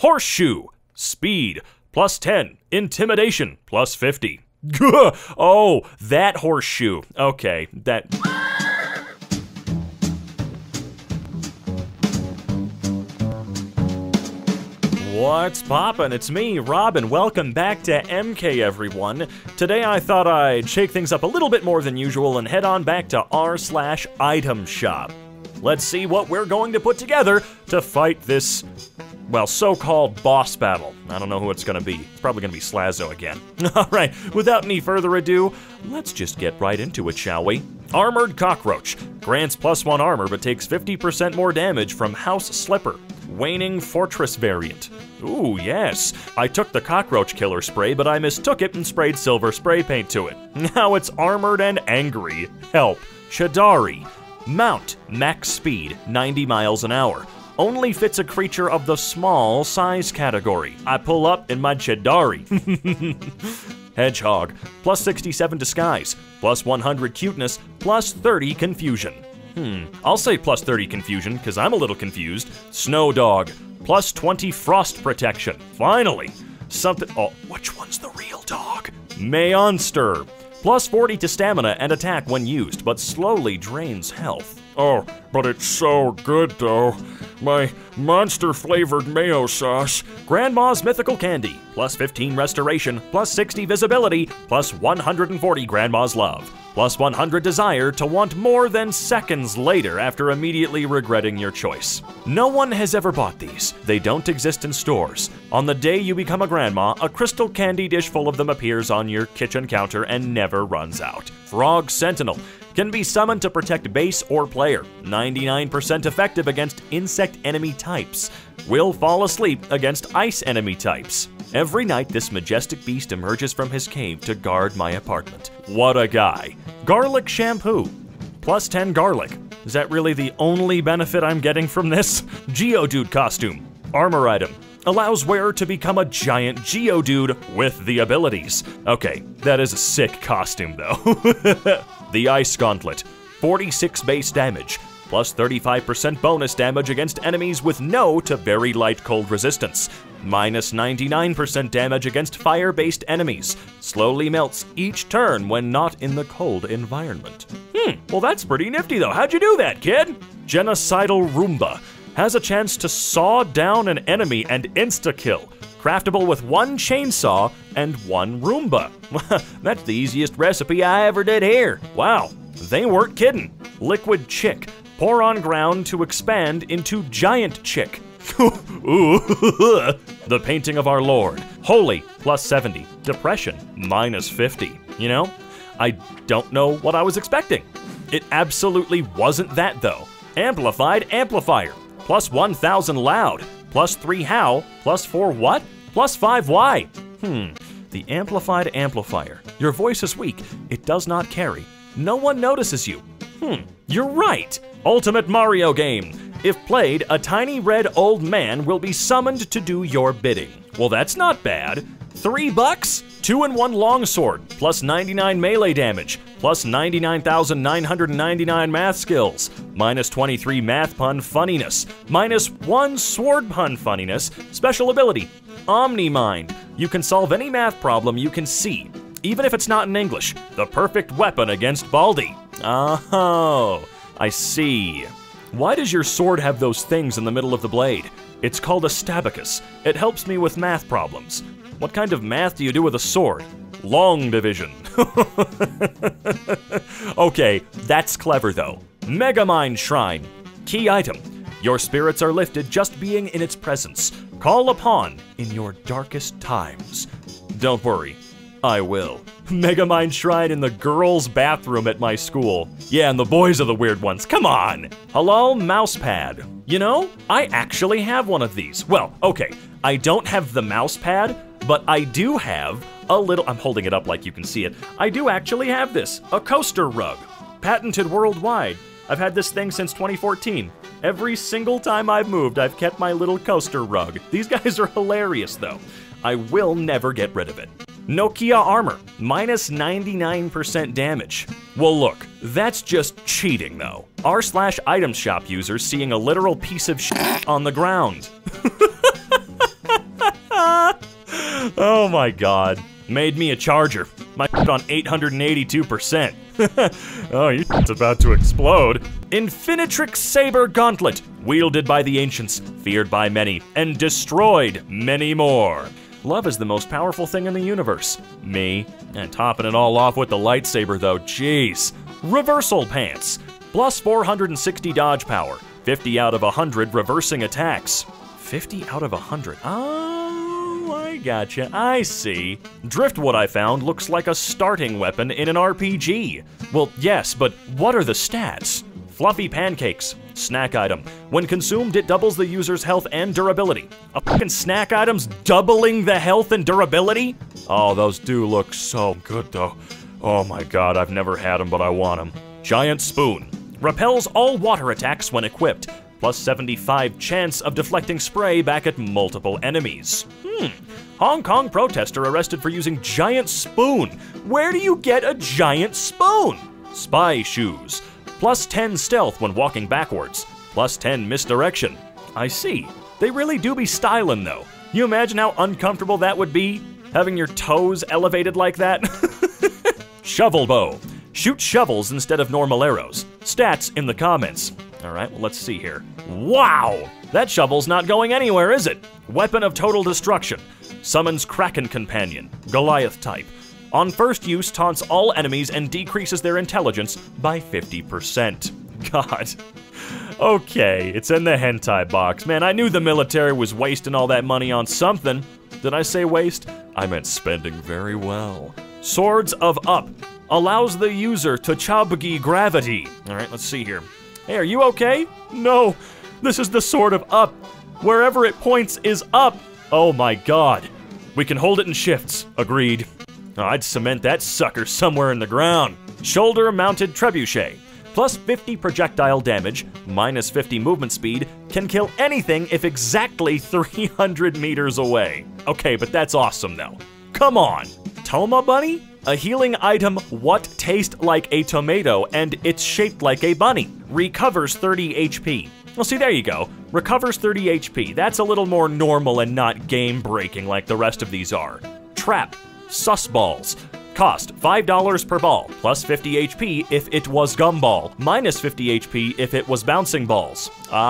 Horseshoe. Speed, plus 10. Intimidation, plus 50. Oh, that horseshoe. Okay, that... What's poppin'? It's me, Robin. Welcome back to MK, everyone. Today I thought I'd shake things up a little bit more than usual and head on back to r/item shop. Let's see what we're going to put together to fight this, well, so-called boss battle. I don't know who it's gonna be. It's probably gonna be Slazo again. Alright, without any further ado, let's just get right into it, shall we? Armored Cockroach. Grants +1 armor but takes 50% more damage from House Slipper. Waning Fortress variant. Ooh, yes. I took the cockroach killer spray, but I mistook it and sprayed silver spray paint to it. Now it's armored and angry. Help. Chidari. Mount. Max speed, 90 miles an hour. Only fits a creature of the small size category. I pull up in my Chidari. Hedgehog. Plus 67 disguise. Plus 100 cuteness. Plus 30 confusion. I'll say plus 30 confusion, because I'm a little confused. Snow Dog. Plus 20 frost protection. Finally! Something. Oh, which one's the real dog? Mayonster. Plus 40 to stamina and attack when used, but slowly drains health. Oh, but it's so good though. My monster-flavored mayo sauce. Grandma's Mythical Candy. Plus 15 restoration, plus 60 visibility, plus 140 Grandma's Love. Plus 100 desire to want more than seconds later after immediately regretting your choice. No one has ever bought these. They don't exist in stores. On the day you become a grandma, a crystal candy dish full of them appears on your kitchen counter and never runs out. Frog Sentinel. Can be summoned to protect base or player. 99% effective against insect enemy types. Will fall asleep against ice enemy types. Every night this majestic beast emerges from his cave to guard my apartment. What a guy. Garlic shampoo. Plus 10 garlic. Is that really the only benefit I'm getting from this? Geodude costume. Armor item. Allows wearer to become a giant Geodude with the abilities. Okay, that is a sick costume though. The Ice Gauntlet. 46 base damage. Plus 35% bonus damage against enemies with no to very light cold resistance. Minus 99% damage against fire-based enemies. Slowly melts each turn when not in the cold environment. Well that's pretty nifty though. How'd you do that, kid? Genocidal Roomba. Has a chance to saw down an enemy and insta-kill. Craftable with 1 chainsaw and 1 Roomba. That's the easiest recipe I ever did here. Wow, they weren't kidding. Liquid Chick. Pour on ground to expand into Giant Chick. Ooh. The Painting of Our Lord. Holy, plus 70. Depression, minus 50. You know, I don't know what I was expecting. It absolutely wasn't that though. Amplified Amplifier. Plus 1000 loud. Plus 3 how. Plus 4 what? Plus 5 why. The Amplified Amplifier. Your voice is weak. It does not carry. No one notices you. You're right. Ultimate Mario game. If played, a tiny red old man will be summoned to do your bidding. Well, that's not bad. $3? 2-in-1 longsword, plus 99 melee damage, plus 99,999 math skills, minus 23 math pun funniness, minus 1 sword pun funniness, special ability, Omni-Mind. You can solve any math problem you can see, even if it's not in English. The perfect weapon against Baldi. Oh, I see. Why does your sword have those things in the middle of the blade? It's called a stabicus. It helps me with math problems. What kind of math do you do with a sword? Long division. Okay, that's clever though. Megamind Shrine. Key item. Your spirits are lifted just being in its presence. Call upon in your darkest times. Don't worry, I will. Megamind Shrine in the girls' bathroom at my school. Yeah, and the boys are the weird ones. Come on! Halal Mousepad. You know, I actually have one of these. Well, okay, I don't have the mouse pad, but I do have a little, I'm holding it up like you can see it. I do actually have this, a coaster rug. Patented worldwide. I've had this thing since 2014. Every single time I've moved, I've kept my little coaster rug. These guys are hilarious though. I will never get rid of it. Nokia armor, minus 99% damage. Well look, that's just cheating though. r/item shop users seeing a literal piece of shit on the ground. Oh my god. Made me a charger. My on 882%. Oh, it's about to explode. Infinitrix Saber Gauntlet, wielded by the ancients, feared by many, and destroyed many more. Love is the most powerful thing in the universe. Me. And topping it all off with the lightsaber though, jeez. Reversal Pants, plus 460 dodge power, 50 out of 100 reversing attacks. 50 out of 100. Oh, I gotcha. I see. Driftwood, I found, looks like a starting weapon in an RPG. Well, yes, but what are the stats? Fluffy Pancakes. Snack item. When consumed, it doubles the user's health and durability. A fucking snack item's doubling the health and durability? Oh, those do look so good, though. Oh my god, I've never had them, but I want them. Giant Spoon. Repels all water attacks when equipped. Plus 75 chance of deflecting spray back at multiple enemies. Hong Kong protester arrested for using giant spoon. Where do you get a giant spoon? Spy Shoes. Plus 10 stealth when walking backwards. Plus 10 misdirection. I see. They really do be styling though. You imagine how uncomfortable that would be? Having your toes elevated like that? Shovel Bow. Shoot shovels instead of normal arrows. Stats in the comments. Alright, well let's see here. Wow! That shovel's not going anywhere, is it? Weapon of Total Destruction. Summons Kraken Companion. Goliath type. On first use, taunts all enemies and decreases their intelligence by 50%. God. Okay, it's in the hentai box. Man, I knew the military was wasting all that money on something. Did I say waste? I meant spending very well. Swords of Up. Allows the user to chabgi gravity. Alright, let's see here. Hey, are you okay? No, this is the Sword of Up. Wherever it points is up. Oh my god. We can hold it in shifts. Agreed. I'd cement that sucker somewhere in the ground. Shoulder-mounted trebuchet. Plus 50 projectile damage, minus 50 movement speed, can kill anything if exactly 300 meters away. Okay, but that's awesome though. Come on. Toma Bunny? A healing item what tastes like a tomato and it's shaped like a bunny. Recovers 30 HP. Well, see, there you go. Recovers 30 HP. That's a little more normal and not game-breaking like the rest of these are. Trap. Sus Balls. Cost $5 per ball, plus 50 HP if it was gumball, minus 50 HP if it was bouncing balls.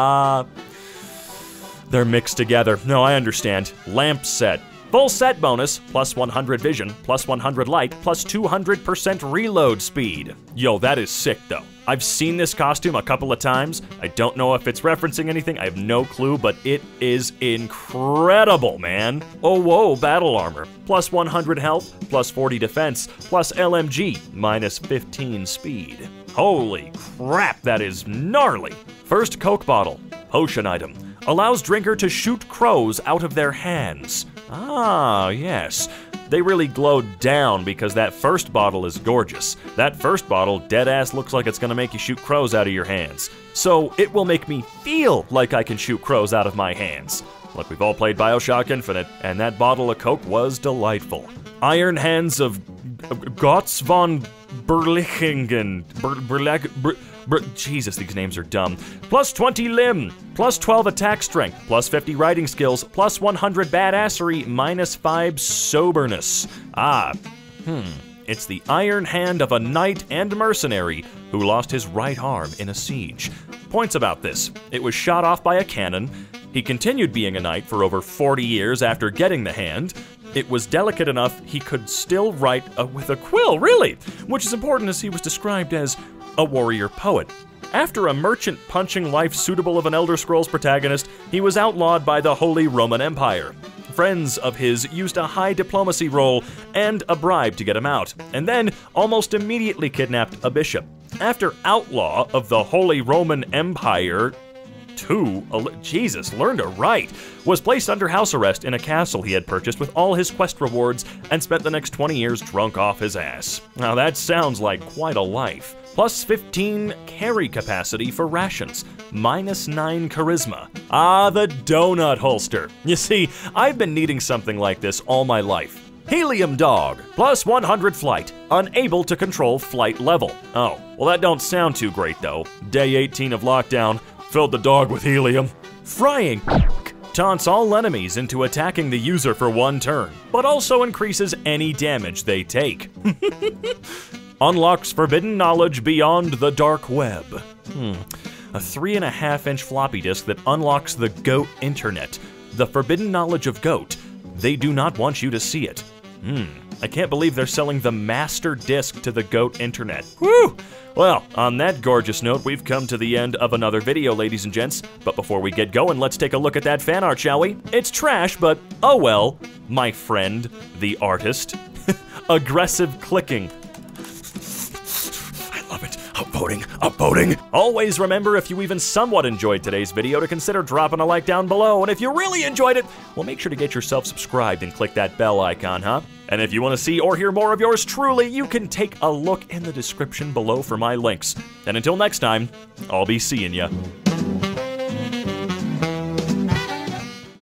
They're mixed together. No, I understand. Lamp set. Full set bonus, plus 100 vision, plus 100 light, plus 200% reload speed. Yo, that is sick though. I've seen this costume a couple of times. I don't know if it's referencing anything, I have no clue, but it is incredible, man. Oh, whoa, battle armor. Plus 100 health, plus 40 defense, plus LMG, minus 15 speed. Holy crap, that is gnarly. First Coke bottle, potion item. Allows drinker to shoot crows out of their hands. Ah, yes. They really glowed down because that first bottle is gorgeous. That first bottle deadass looks like it's gonna make you shoot crows out of your hands. So it will make me feel like I can shoot crows out of my hands. Look, we've all played BioShock Infinite, and that bottle of Coke was delightful. Iron Hands of Gotts von Berlichingen. Jesus, these names are dumb. Plus 20 limb, plus 12 attack strength, plus 50 riding skills, plus 100 badassery, minus 5 soberness. It's the iron hand of a knight and mercenary who lost his right arm in a siege. Points about this. It was shot off by a cannon. He continued being a knight for over 40 years after getting the hand. It was delicate enough he could still write with a quill, really, which is important as he was described as a warrior poet. After a merchant punching life suitable of an Elder Scrolls protagonist, he was outlawed by the Holy Roman Empire. Friends of his used a high diplomacy role and a bribe to get him out, and then almost immediately kidnapped a bishop. After outlaw of the Holy Roman Empire, Jesus, learn to write, was placed under house arrest in a castle he had purchased with all his quest rewards and spent the next 20 years drunk off his ass. Now that sounds like quite a life. Plus 15 carry capacity for rations, minus 9 charisma. The donut holster. You see, I've been needing something like this all my life. Helium Dog, plus 100 flight, unable to control flight level. Oh, well that don't sound too great though. Day 18 of lockdown, filled the dog with helium. Frying taunts all enemies into attacking the user for 1 turn, but also increases any damage they take. Unlocks forbidden knowledge beyond the dark web. A 3.5-inch floppy disk that unlocks the GOAT internet. The forbidden knowledge of GOAT. They do not want you to see it. I can't believe they're selling the master disc to the GOAT internet. Whew! Well, on that gorgeous note, we've come to the end of another video, ladies and gents. But before we get going, let's take a look at that fan art, shall we? It's trash, but oh well, my friend, the artist. Aggressive clicking. I love it. Upvoting, upvoting. Always remember, if you even somewhat enjoyed today's video, to consider dropping a like down below. And if you really enjoyed it, well, make sure to get yourself subscribed and click that bell icon, huh? And if you want to see or hear more of yours truly, you can take a look in the description below for my links. And until next time, I'll be seeing ya.